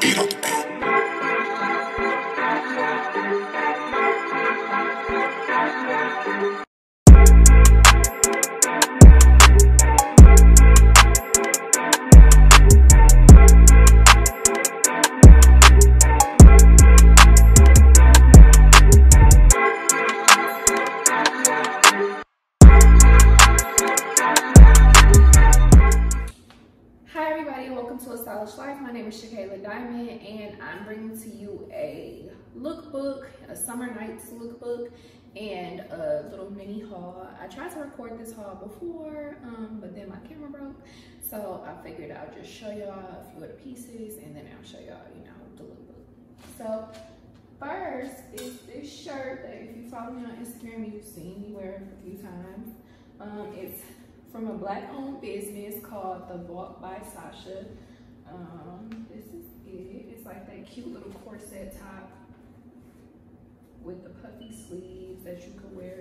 Life. My name is ShaKayla Diamond, and I'm bringing to you a lookbook, a summer nights lookbook, and a little mini haul. I tried to record this haul before, but then my camera broke, so I figured I'll just show y'all a few of the pieces, and then I'll show y'all, the lookbook. So first is this shirt that if you follow me on Instagram, you've seen me wear it a few times. It's from a Black-owned business called The Walk by Sasha. This is it. It's like that cute little corset top with the puffy sleeves that you could wear,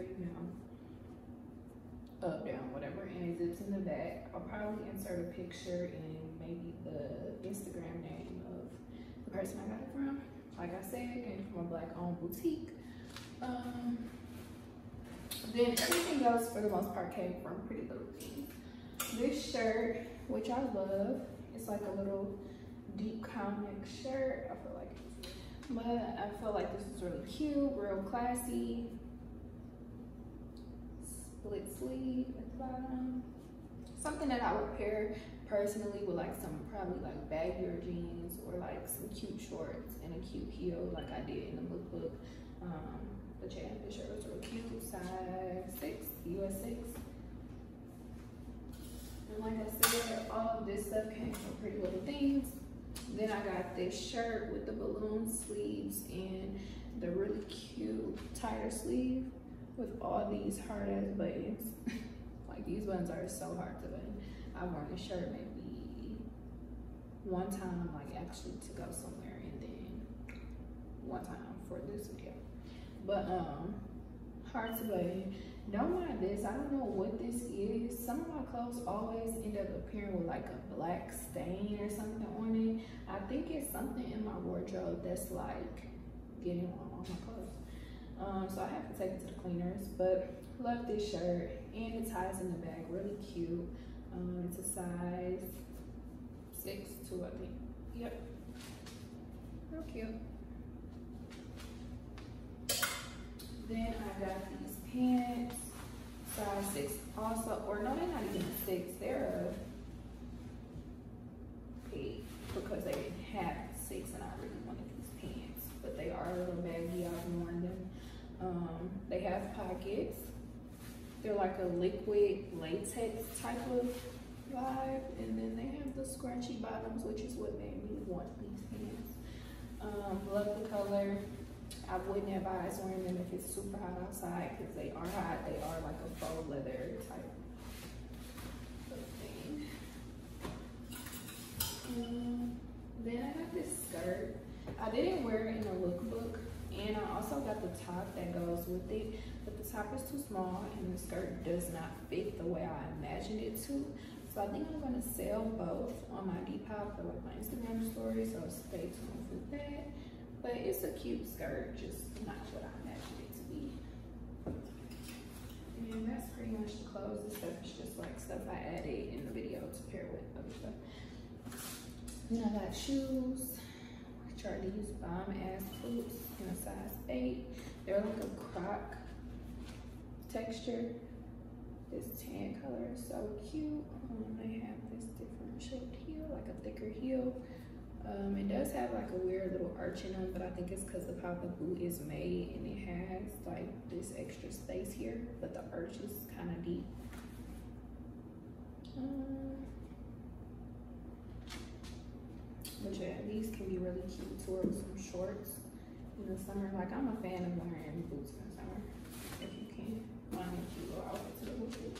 up, down, whatever, and it zips in the back. I'll probably insert a picture and maybe the Instagram name of the person I got it from. Like I said, it came from a Black-owned boutique. Then everything else, for the most part, came from Pretty Little Things. This shirt, which I love, it's like a little deep comic shirt. I feel like this is really cute, real classy. Split sleeve at the bottom. Something that I would pair personally with like some probably like baggier jeans or like some cute shorts and a cute heel like I did in the lookbook. But yeah, this shirt was really cute, size 6, US 6. And like I said, all of this stuff came from Pretty Little Things. Then I got this shirt with the balloon sleeves and the really cute tighter sleeve with all these hard ass buttons. Like these buttons are so hard to button. I worn this shirt maybe one time, like actually to go somewhere, and then one time for this video. But hard to button. Don't mind this, I don't know what this is. Some of my clothes always end up appearing with like a black stain or something on it. I think it's something in my wardrobe that's like getting on all my clothes. So I have to take it to the cleaners, but love this shirt, and it ties in the back, really cute. It's a size 6 too, I think. Yep, real cute. Then I got these pants, size 6 also, or no, they're not even a 6, they're a 8 because they didn't have 6 and I really wanted these pants, but they are a little baggy. I've worn them. They have pockets. They're like a liquid latex type of vibe, and then they have the scratchy bottoms, which is what made me want these pants. Love the color. I wouldn't advise wearing them if it's super hot outside because they are hot. They are like a faux leather type of thing. Then I got this skirt. I didn't wear it in a lookbook, and I also got the top that goes with it, but the top is too small and the skirt does not fit the way I imagined it to. So I think I'm gonna sell both on my Depop for like my Instagram story, so stay tuned for that. But it's a cute skirt, just not what I imagined it to be. And that's pretty much the clothes. This stuff is just like stuff I added in the video to pair with other stuff. Then I got shoes, which are these bomb ass boots in a size 8. They're like a croc texture. This tan color is so cute. They have this different shaped heel, like a thicker heel. It does have like a weird little arch in them, but I think it's because of how the boot is made, and it has like this extra space here, but the arch is kind of deep. But yeah, these can be really cute to wear with some shorts in the summer. Like I'm a fan of wearing boots in the summer, if you can. Find a cute little outfit to go with it.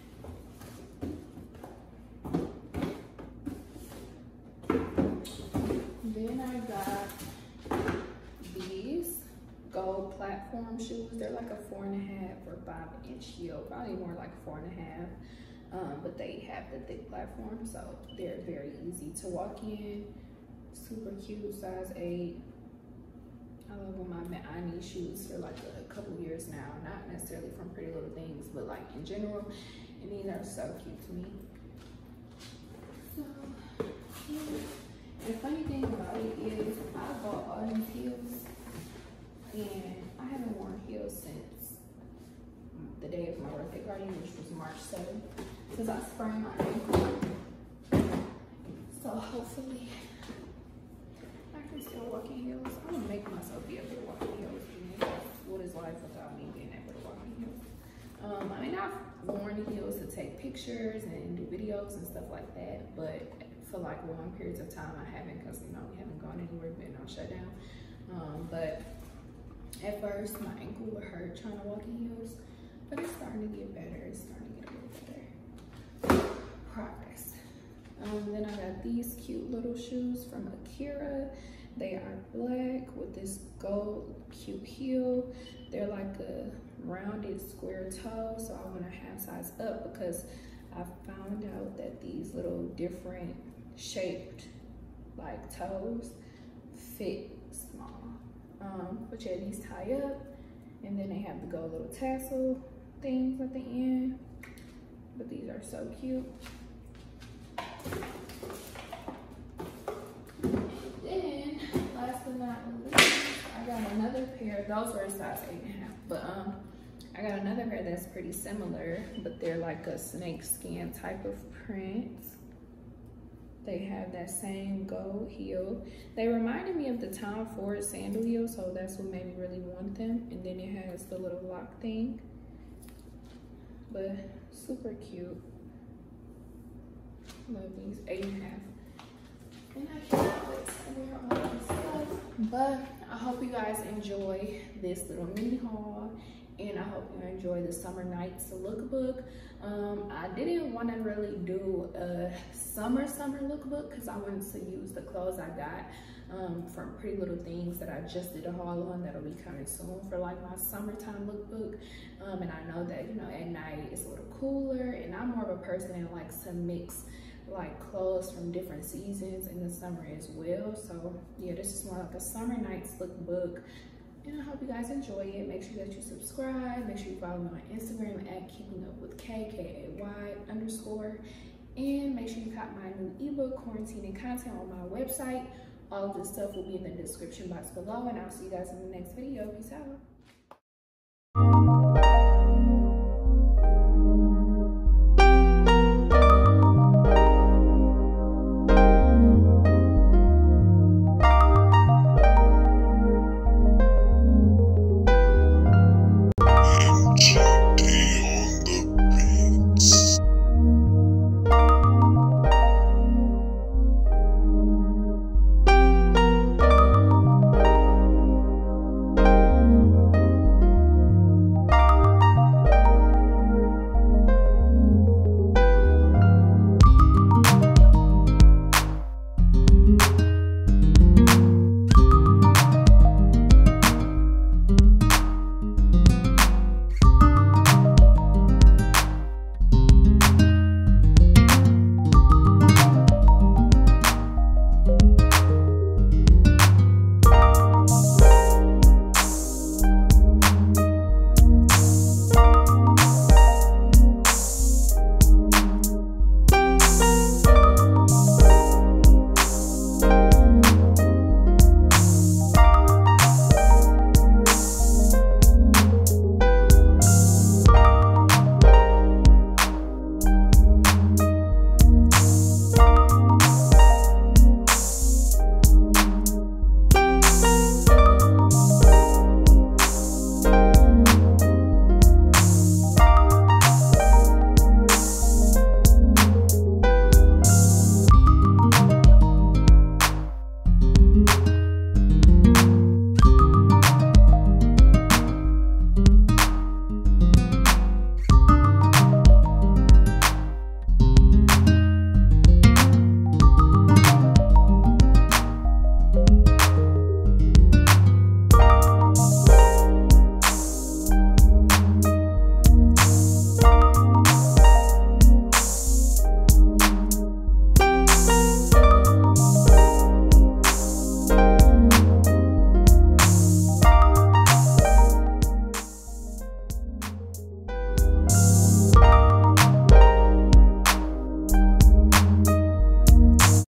Then I got these gold platform shoes. They're like a 4.5 or 5-inch heel, probably more like 4.5. But they have the thick platform, so they're very easy to walk in. Super cute, size 8. I love them. I need shoes for like a couple years now. Not necessarily from Pretty Little Things, but like in general. And these are so cute to me. So, yeah. And the funny thing about it is I bought all these heels and I haven't worn heels since the day of my birthday party, which was March 7th, since I sprained my ankle. So hopefully I can still walk in heels. I'm gonna make myself be able to walk in heels. What is life without me being able to walk in heels? I mean, I've worn heels to take pictures and do videos and stuff like that, but for like long periods of time I haven't, because you know we haven't gone anywhere, been on shutdown. But at first my ankle would hurt trying to walk in heels, but it's starting to get better. It's starting to get a little better. Progress. Then I got these cute little shoes from Akira. They are black with this gold cute heel. They're like a rounded square toe, so I want to half size up because I found out that these little different shaped like toes fit small. But yeah, these tie up, and then they have the gold little tassel things at the end. But these are so cute. Then, last but not least, I got another pair. Those were size 8.5, but I got another pair that's pretty similar, but they're like a snake skin type of print. They have that same gold heel. They reminded me of the Tom Ford sandal heel, so that's what made me really want them. And then it has the little lock thing, but super cute. Love these. 8.5. And I cannot wait to wear all this stuff. But I hope you guys enjoy this little mini haul, and I hope you enjoy the Summer Nights lookbook. I didn't want to really do a summer lookbook because I wanted to use the clothes I got from Pretty Little Things that I just did a haul on that'll be coming soon for like my summertime lookbook. And I know that, you know, at night it's a little cooler, and I'm more of a person that likes to mix like clothes from different seasons in the summer as well. So yeah, this is more like a Summer Nights lookbook, and I hope you guys enjoy it. Make sure that you subscribe. Make sure you follow me on Instagram at keepingupwithkay_, and make sure you cop my new ebook, Quarantine and Content, on my website. All of this stuff will be in the description box below, and I'll see you guys in the next video. Peace out.